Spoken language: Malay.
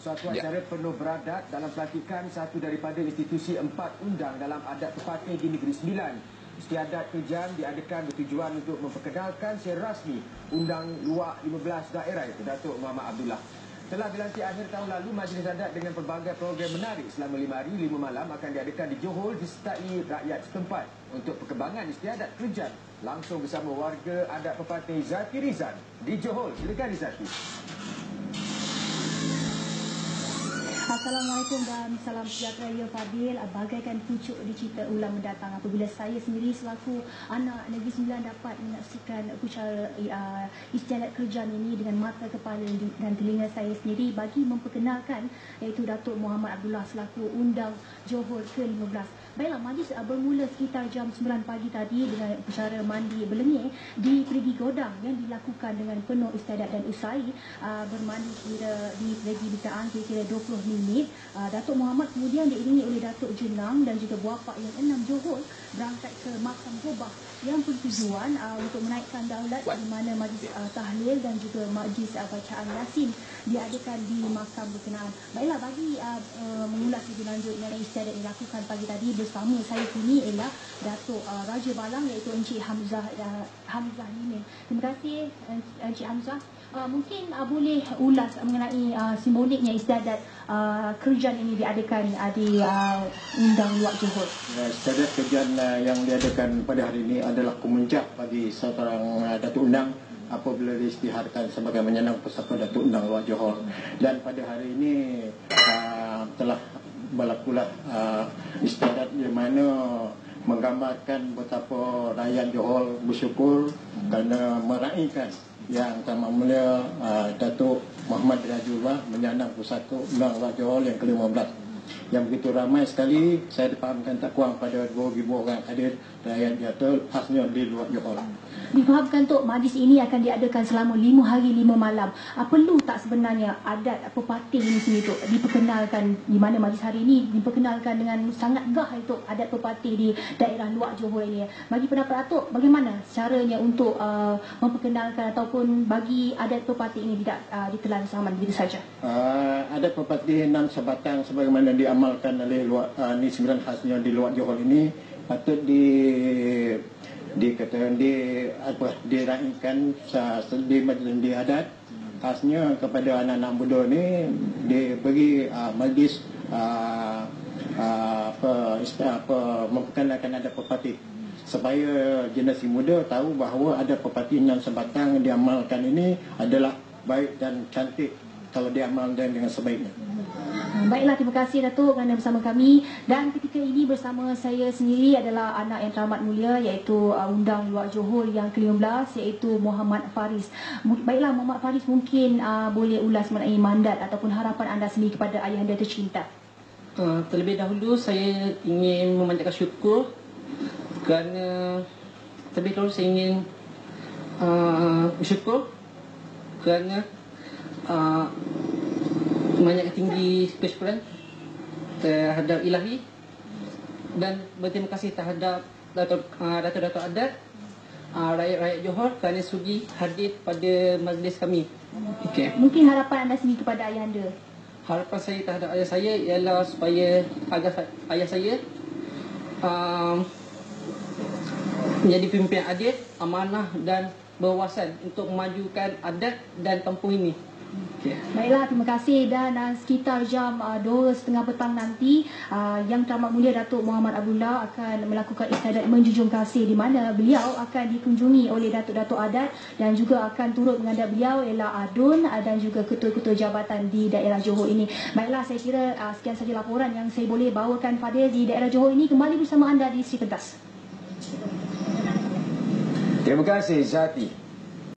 Suatu acara penuh beradat dalam pelantikan satu daripada institusi 4 undang dalam adat Pepatih di Negeri Sembilan. Istiadat kerjaan diadakan bertujuan untuk memperkenalkan secara rasmi Undang Luak 15 daerah itu Datuk Muhammad Abdullah. Telah dilantik akhir tahun lalu, Majlis Adat dengan pelbagai program menarik selama 5 hari 5 malam akan diadakan di Johor disertai rakyat setempat untuk perkembangan istiadat kerjaan langsung bersama warga adat Pepatih Zaki Rizan di Johor. Silakan Zaki. Assalamualaikum dan salam sejahtera ya Fadil. Bagaikan pucuk di cerita ulang mendatang apabila saya sendiri selaku anak Negeri Sembilan dapat menyaksikan upacara istiadat kerjaan ini dengan mata kepala dan telinga saya sendiri bagi memperkenalkan iaitu Datuk Muhammad Abdullah selaku Undang Johor ke-15. Baiklah, majlis bermula sekitar jam 9 pagi tadi dengan upacara mandi berlengih di Perigi Godang yang dilakukan dengan penuh istiadat dan usai bermandi kira di Perigi Bitaan kira-kira 20 minit. Datuk Muhammad kemudian diiringi oleh Datuk Jenang dan juga Buapak yang 6 Johor berangkat ke Makam Gobah yang bertujuan untuk menaikkan daulat di mana majlis tahlil dan juga majlis bacaan Yasin diadakan di makam berkenaan. Baiklah, bagi mengulas lebih lanjut mengenai istiadat yang dilakukan pagi tadi bersama saya sini ialah Datuk Raja Balang iaitu Encik Hamzah Limin. Terima kasih Encik Hamzah. Mungkin boleh ulas mengenai simboliknya istiadat kerjaan ini diadakan di Undang Luak Johor. Istiadat kerjaan yang diadakan pada hari ini adalah kemuncak bagi seorang Datuk Undang apabila diisytiharkan sebagai menyandang pesaka Datuk Undang Luak Johor. Dan pada hari ini telah berlakulah istiadat di mana menggambarkan betapa rakyat Johor bersyukur kerana meraihkan yang Tamat Mulia Datuk Muhammad Rajullah menyandang pusaka Undang Luak Johor yang ke-15. Yang begitu ramai sekali, saya difahamkan tak kurang pada 2,000 orang hadir rakyat Johor khasnya di luar Johor. Difahamkan Tok, majlis ini akan diadakan selama 5 hari 5 malam. Perlu tak sebenarnya adat Pepatih ini sendiri Tok diperkenalkan, di mana majlis hari ini diperkenalkan dengan sangat gah Tok adat Pepatih di daerah luar Johor ini. Bagi pendapat Tok, bagaimana caranya untuk memperkenalkan ataupun bagi adat Pepatih ini tidak ditelan sama begitu saja? Adat Pepatih nan sebatang sebagaimana diamalkan oleh Negeri Sembilan khasnya di luar Johor ini patut diraihkan di majlis adat khasnya kepada anak-anak muda ni diberi majlis memperkenalkan adat Pepatih supaya generasi muda tahu bahawa adat Pepatih yang sebatang diamalkan ini adalah baik dan cantik kalau diamalkan dengan sebaiknya. Baiklah, terima kasih Datuk kerana bersama kami. Dan ketika ini bersama saya sendiri adalah anak yang teramat mulia iaitu Undang Luak Johor yang ke-15 iaitu Muhammad Faris. Baiklah Muhammad Faris, mungkin boleh ulas mengenai mandat ataupun harapan anda sendiri kepada ayahanda tercinta. Terlebih dahulu saya ingin memanjatkan syukur kerana bersyukur kerana memanjatkan tinggi kesyukuran terhadap Ilahi dan berterima kasih terhadap Datuk-Datuk adat rakyat-rakyat Johor kerana sudi hadir pada majlis kami. Okay. Mungkin harapan anda sendiri kepada ayahanda? Harapan saya terhadap ayah saya ialah supaya agar ayah saya menjadi pemimpin adil, amanah dan berwawasan untuk memajukan adat dan kampung ini. Okay. Baiklah, terima kasih. Dan sekitar jam 2:30 petang nanti Yang Teramat Mulia Datuk Muhammad Abdullah akan melakukan istiadat menjunjung kasih di mana beliau akan dikunjungi oleh datuk-datuk adat dan juga akan turut menghadap beliau ialah ADUN dan juga ketua-ketua jabatan di daerah Johor ini. Baiklah, saya kira sekian saja laporan yang saya boleh bawakan Fadil di daerah Johor ini. Kembali bersama anda di Sri Pentas. Terima kasih Zati.